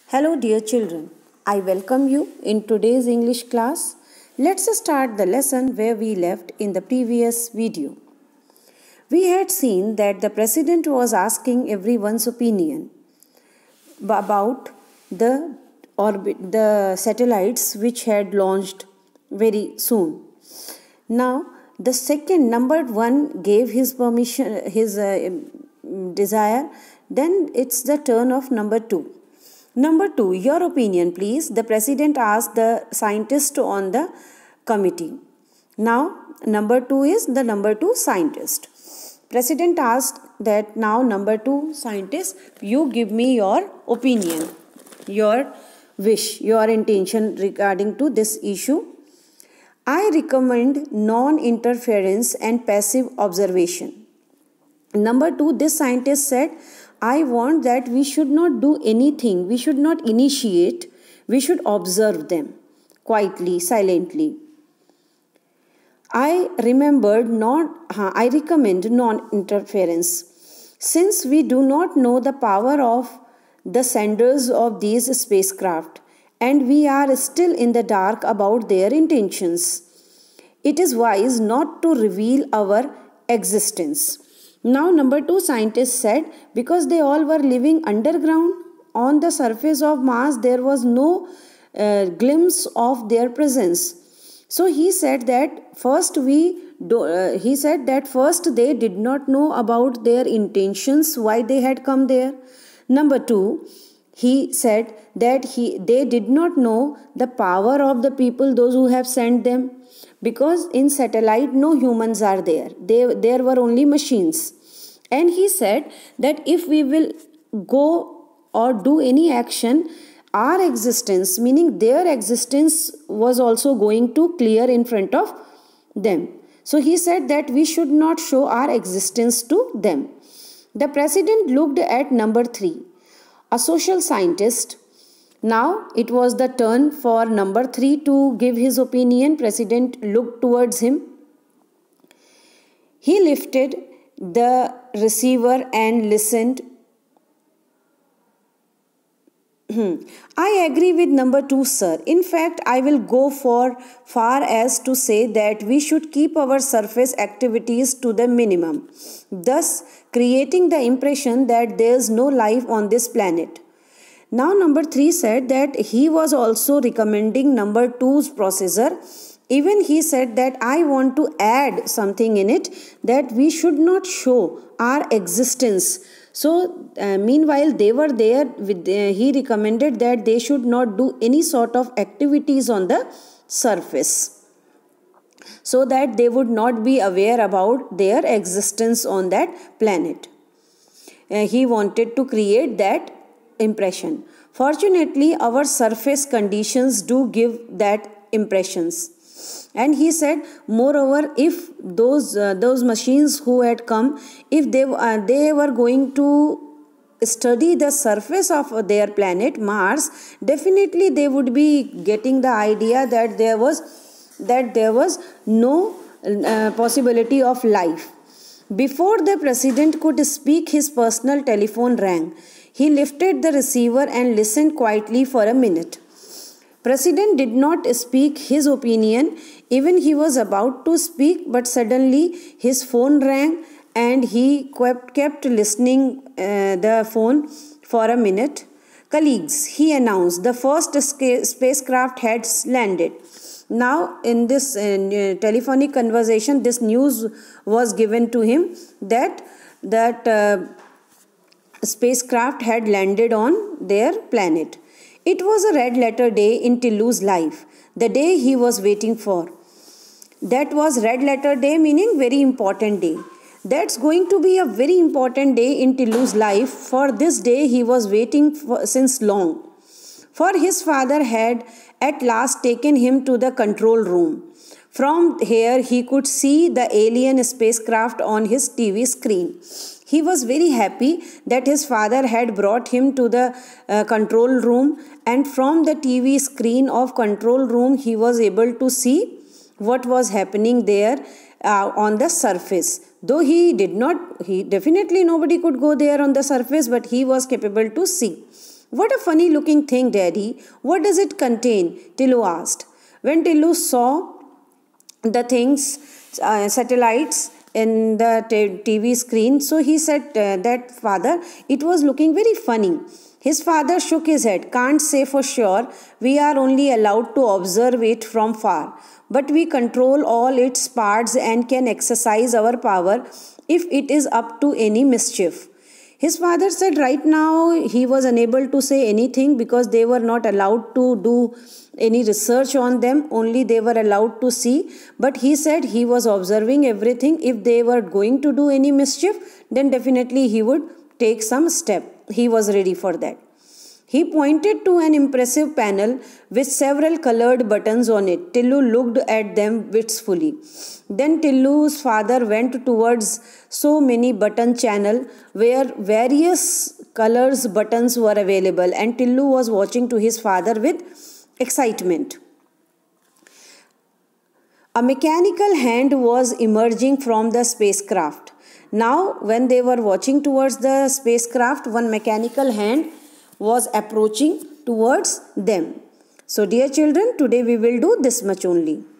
Hello, dear children. I welcome you in today's English class. Let's start the lesson where we left in the previous video. We had seen that the president was asking everyone's opinion about the satellites which had launched very soon. Now, the second number one gave his permission, his desire. Then it's the turn of number two. Number two, your opinion, please. The president asked the scientist on the committee. Now, number two is the number two scientist. President asked that now number two scientist, you give me your opinion, your wish, your intention regarding to this issue. I recommend non-interference and passive observation. Number two, this scientist said, I want that we should not do anything, we should not initiate, we should observe them quietly, silently. I recommend non-interference. Since we do not know the power of the senders of these spacecraft and we are still in the dark about their intentions, it is wise not to reveal our existence. Now, number two scientist said, because they all were living underground on the surface of Mars, there was no glimpse of their presence. So he said that first they did not know about their intentions, why they had come there. Number two, he said that they did not know the power of the people, those who have sent them. Because in satellite no humans are there. There were only machines. And he said that if we will go or do any action, our existence, meaning their existence, was also going to clear in front of them. So he said that we should not show our existence to them. The president looked at number three, a social scientist. Now it was the turn for number three to give his opinion. President looked towards him. He lifted the receiver and listened. I agree with number two, sir. In fact, I will go far as to say that we should keep our surface activities to the minimum, thus creating the impression that there is no life on this planet. Now number three said that he was also recommending number two's processor. Even he said that I want to add something in it, that we should not show our existence. So meanwhile they were there, he recommended that they should not do any sort of activities on the surface, so that they would not be aware about their existence on that planet. He wanted to create that impression. Fortunately, our surface conditions do give that impressions. And he said, moreover, if those machines who had come, if they were going to study the surface of their planet Mars, definitely they would be getting the idea that there was no possibility of life. Before the president could speak, his personal telephone rang. He lifted the receiver and listened quietly for a minute. President did not speak his opinion. Even he was about to speak, but suddenly his phone rang and he kept listening the phone for a minute. Colleagues, he announced, the first spacecraft had landed. Now in this telephonic conversation, this news was given to him that spacecraft had landed on their planet. It was a red letter day in Tillu's life, the day he was waiting for. That was red letter day, meaning very important day. That's going to be a very important day in Tillu's life. For this day he was waiting since long. For his father had at last taken him to the control room. From here he could see the alien spacecraft on his TV screen. He was very happy that his father had brought him to the control room, and from the TV screen of control room he was able to see what was happening there on the surface. Though definitely nobody could go there on the surface, but he was capable to see. What a funny looking thing, Daddy. What does it contain? Tillu asked. When Tillu saw the things, satellites in the TV screen, so he said that, Father, it was looking very funny. His father shook his head. Can't say for sure. We are only allowed to observe it from far. But we control all its parts and can exercise our power if it is up to any mischief. His father said right now he was unable to say anything because they were not allowed to do any research on them, only they were allowed to see. But he said he was observing everything. If they were going to do any mischief, then definitely he would take some step. He was ready for that. He pointed to an impressive panel with several colored buttons on it. Tillu looked at them wistfully. Then Tillu's father went towards so many button channel where various colors buttons were available, and Tillu was watching to his father with excitement. A mechanical hand was emerging from the spacecraft. Now, when they were watching towards the spacecraft, one mechanical hand was approaching towards them. So, dear children, today we will do this much only.